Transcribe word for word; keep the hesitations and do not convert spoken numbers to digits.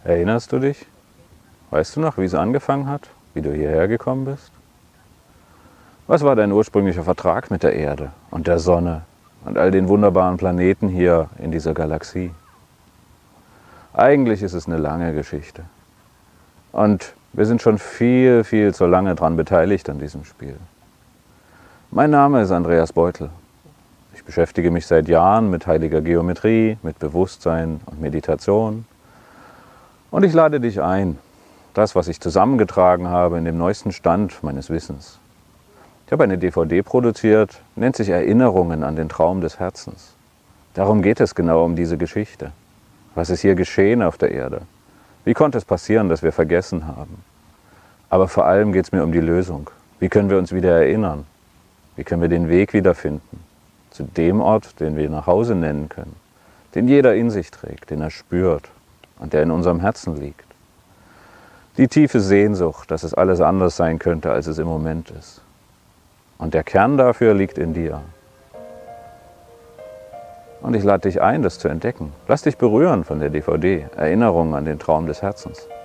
Erinnerst du dich? Weißt du noch, wie es angefangen hat? Wie du hierher gekommen bist? Was war dein ursprünglicher Vertrag mit der Erde und der Sonne und all den wunderbaren Planeten hier in dieser Galaxie? Eigentlich ist es eine lange Geschichte. Und wir sind schon viel, viel zu lange daran beteiligt an diesem Spiel. Mein Name ist Andreas Beutel. Ich beschäftige mich seit Jahren mit heiliger Geometrie, mit Bewusstsein und Meditation. Und ich lade dich ein, das, was ich zusammengetragen habe, in dem neuesten Stand meines Wissens. Ich habe eine D V D produziert, nennt sich Erinnerungen an den Traum des Herzens. Darum geht es genau, um diese Geschichte. Was ist hier geschehen auf der Erde? Wie konnte es passieren, dass wir vergessen haben? Aber vor allem geht es mir um die Lösung. Wie können wir uns wieder erinnern? Wie können wir den Weg wiederfinden? Zu dem Ort, den wir nach Hause nennen können, den jeder in sich trägt, den er spürt und der in unserem Herzen liegt. Die tiefe Sehnsucht, dass es alles anders sein könnte, als es im Moment ist. Und der Kern dafür liegt in dir. Und ich lade dich ein, das zu entdecken. Lass dich berühren von der D V D, Erinnerungen an den Traum des Herzens.